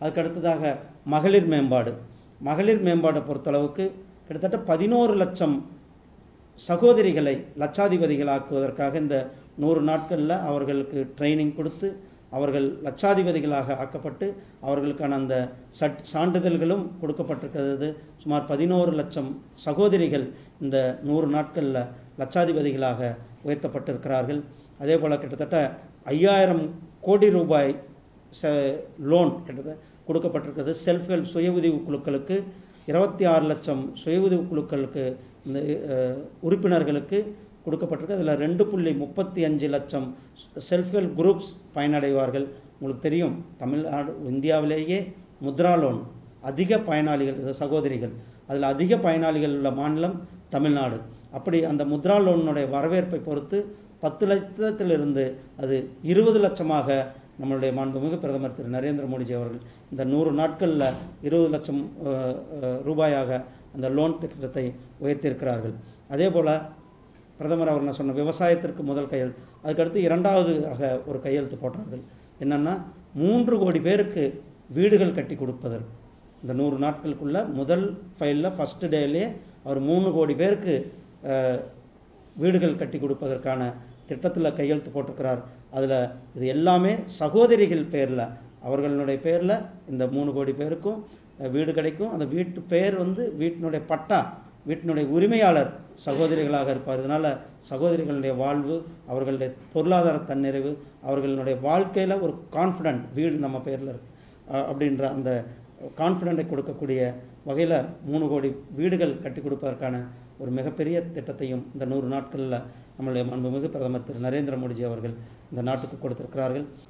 அதுக்கு அடுத்ததாக மகளிர் மேம்பாடு. மகளிர் மேம்பாடை பொறுத்தளவுக்கு கிட்டத்தட்ட 11 லட்சம் சகோதரிகளை லட்சாதிபதிகளாக்குவதற்காக இந்த 100 நாட்களில் அவர்களுக்கு ட்ரைனிங் கொடுத்து அவர்கள் லட்சாதிபதிகளாக ஆக்கப்பட்டு அவர்களுக்கான அந்த சான்றிதழ்களும் கொடுக்கப்பட்டிருக்கிறது. சுமார் 11 லட்சம் சகோதரிகள் இந்த 100 நாட்களில் லட்சாதிபதிகளாக உயர்த்தப்பட்டிருக்கிறார்கள். அதே போல் கிட்டத்தட்ட 5000 கோடி ரூபாய் லோன் கிட்டத்தட்ட கொடுக்கப்பட்டிருக்கிறது. செல்ஃப் ஹெல்ப் சுய உதவி குழுக்களுக்கு 26 லட்சம் சுய உதவி குழுக்களுக்கு இந்த உறுப்பினர்களுக்கு கொடுக்கப்பட்டிருக்கு. அதில் 2.35 லட்சம் செல்ஃப் ஹெல்ப் குரூப்ஸ் பயனடைவார்கள். உங்களுக்கு தெரியும், தமிழ்நாடு இந்தியாவிலேயே முத்ரா லோன் அதிக பயனாளிகள் சகோதரிகள், அதில் அதிக பயனாளிகள் உள்ள மாநிலம் தமிழ்நாடு. அப்படி அந்த முத்ரா லோனுடைய வரவேற்பை பொறுத்து 10 லட்சத்திலிருந்து அது 20 லட்சமாக நம்மளுடைய மாண்புமிகு பிரதமர் திரு நரேந்திர மோடிஜி அவர்கள் இந்த 100 நாட்களில் 20 லட்சம் ரூபாயாக அந்த லோன் திட்டத்தை உயர்த்தியிருக்கிறார்கள். அதே போல் பிரதமர் அவர் சொன்ன விவசாயத்திற்கு முதல் கையெழுத்து, அதுக்கடுத்து 2வது ஒரு கையெழுத்து போட்டார்கள். என்னென்னா 3 கோடி பேருக்கு வீடுகள் கட்டி கொடுப்பதற்கு இந்த 100 நாட்களுக்குள்ள முதல் ஃபைலில் ஃபஸ்ட்டு டேலே அவர் 3 கோடி பேருக்கு வீடுகள் கட்டி கொடுப்பதற்கான திட்டத்தில் கையெழுத்து போட்டிருக்கிறார். அதில் இது எல்லாமே சகோதரிகள் பேரில், அவர்களுடைய பேரில் இந்த 3 கோடி பேருக்கும் வீடு கிடைக்கும். அந்த வீட்டு பேர் வீட்டினுடைய பட்டா, வீட்டினுடைய உரிமையாளர் சகோதரிகளாக இருப்பார். இதனால் சகோதரிகளுடைய வாழ்வு, அவர்களுடைய பொருளாதார தன்னிறைவு, அவர்களுடைய வாழ்க்கையில் ஒரு கான்ஃபிடென்ட், வீடு நம்ம பேரில் இருக்கு அப்படின்ற அந்த கான்ஃபிடென்ட்டை கொடுக்கக்கூடிய வகையில் 3 கோடி வீடுகள் கட்டி கொடுப்பதற்கான ஒரு மிகப்பெரிய திட்டத்தையும் இந்த 100 நாட்களில் நம்மளுடைய மாண்புமிகு பிரதமர் திரு நரேந்திர மோடிஜி அவர்கள் இந்த நாட்டுக்கு கொடுத்திருக்கிறார்கள்.